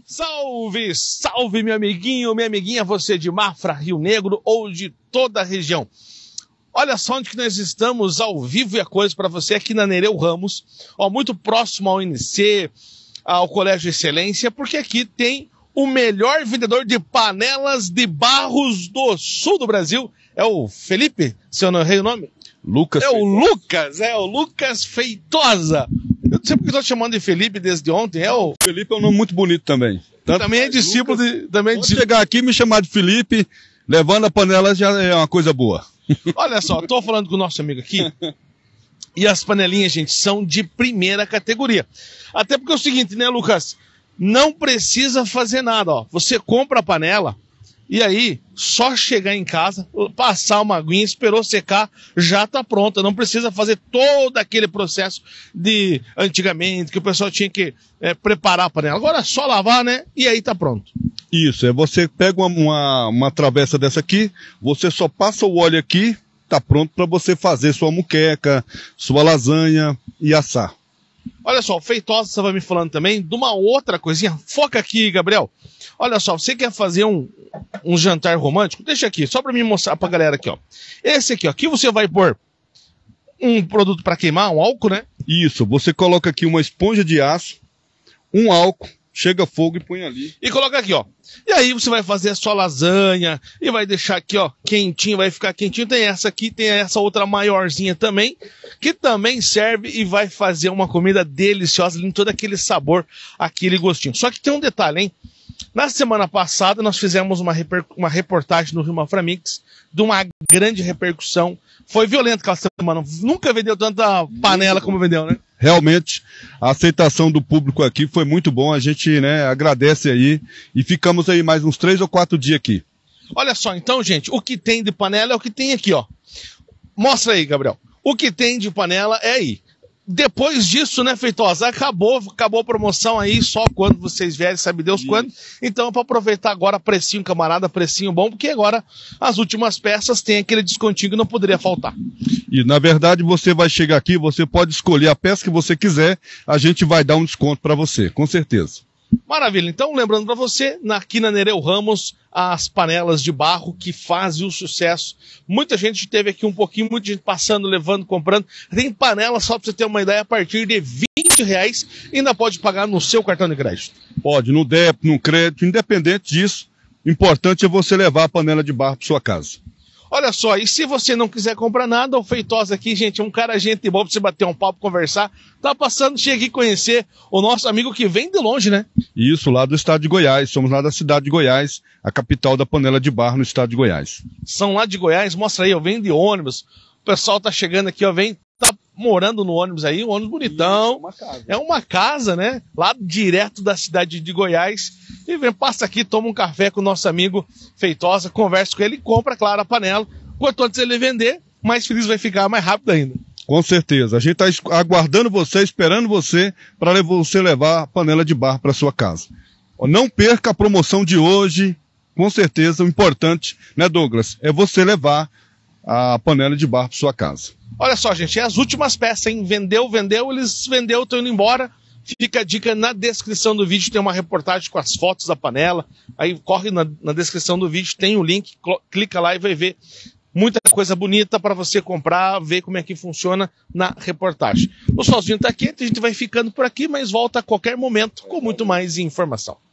Salve, salve, meu amiguinho, minha amiguinha, você de Mafra, Rio Negro ou de toda a região. Olha só onde que nós estamos ao vivo e a coisa para você aqui na Nereu Ramos, muito próximo ao INC, ao Colégio Excelência, porque aqui tem o melhor vendedor de panelas de barros do sul do Brasil. É o Felipe, se eu não errei o nome? Lucas. É o Lucas Feitosa. Eu não sei porque estou chamando de Felipe desde ontem. Felipe é um nome muito bonito também. Também é discípulo de... Chegar aqui e me chamar de Felipe, levando a panela já é uma coisa boa. Olha só, estou falando com o nosso amigo aqui. E as panelinhas, gente, são de primeira categoria. Até porque é o seguinte, né, Lucas? Não precisa fazer nada, ó. Você compra a panela e aí, só chegar em casa, passar uma aguinha, esperou secar, já está pronta. Não precisa fazer todo aquele processo de antigamente, que o pessoal tinha que preparar a panela. Agora é só lavar, né? E aí está pronto. Isso, você pega uma travessa dessa aqui, você só passa o óleo aqui, tá pronto para você fazer sua moqueca, sua lasanha e assar. Olha só, o Feitosa estava me falando também de uma outra coisinha. Foca aqui, Gabriel. Olha só, você quer fazer um jantar romântico? Deixa aqui, só para me mostrar para a galera aqui, ó. Esse aqui, ó, aqui você vai pôr um produto para queimar, um álcool, né? Isso, você coloca aqui uma esponja de aço, um álcool, chega fogo e põe ali. E coloca aqui, ó. E aí você vai fazer a sua lasanha e vai deixar aqui, ó, quentinho, vai ficar quentinho. Tem essa aqui, tem essa outra maiorzinha também, que também serve e vai fazer uma comida deliciosa, com todo aquele sabor, aquele gostinho. Só que tem um detalhe, hein? Na semana passada nós fizemos uma reportagem no Rio Mafra Mix de uma grande repercussão. Foi violento aquela semana. Nunca vendeu tanta panela como vendeu, né? Realmente, a aceitação do público aqui foi muito bom. A gente, né, agradece aí e ficamos aí mais uns 3 ou 4 dias aqui. Olha só, então, gente, o que tem de panela é o que tem aqui, ó. Mostra aí, Gabriel. O que tem de panela é aí. Depois disso, né, Feitosa, acabou a promoção aí, só quando vocês vierem, sabe Deus quando. Então, para aproveitar agora, precinho, camarada, precinho bom, porque agora as últimas peças tem aquele descontinho que não poderia faltar. E, na verdade, você vai chegar aqui, você pode escolher a peça que você quiser, a gente vai dar um desconto para você, com certeza. Maravilha, então lembrando para você, aqui na Nereu Ramos, as panelas de barro que fazem o sucesso. Muita gente teve aqui muita gente passando, levando, comprando. Tem panela, só para você ter uma ideia, a partir de R$20 ainda pode pagar no seu cartão de crédito. Pode, no débito, no crédito, independente disso, o importante é você levar a panela de barro para sua casa. Olha só, e se você não quiser comprar nada, o Feitosa aqui, gente, é um cara gente bom pra você bater um papo, conversar. Tá passando, chega aqui conhecer o nosso amigo que vem de longe, né? Isso, lá do estado de Goiás. Somos lá da cidade de Goiás, a capital da panela de barro no estado de Goiás. São lá de Goiás, mostra aí, ó, vem de ônibus. O pessoal tá chegando aqui, ó, tá morando no ônibus aí, um ônibus bonitão. É uma casa, né? Lá direto da cidade de Goiás. E vem, passa aqui, toma um café com o nosso amigo Feitosa, conversa com ele e compra, claro, a panela. Quanto antes ele vender, mais feliz vai ficar, mais rápido ainda. Com certeza. A gente está aguardando você, esperando você, para você levar a panela de barro para sua casa. Não perca a promoção de hoje. Com certeza, o importante, né, Douglas, é você levar a panela de barro para sua casa. Olha só, gente, é as últimas peças, hein? Vendeu, estão indo embora. Fica a dica, na descrição do vídeo tem uma reportagem com as fotos da panela. Aí corre na descrição do vídeo, tem o link, clica lá e vai ver muita coisa bonita para você comprar, ver como é que funciona na reportagem. O solzinho está quente, a gente vai ficando por aqui, mas volta a qualquer momento com muito mais informação.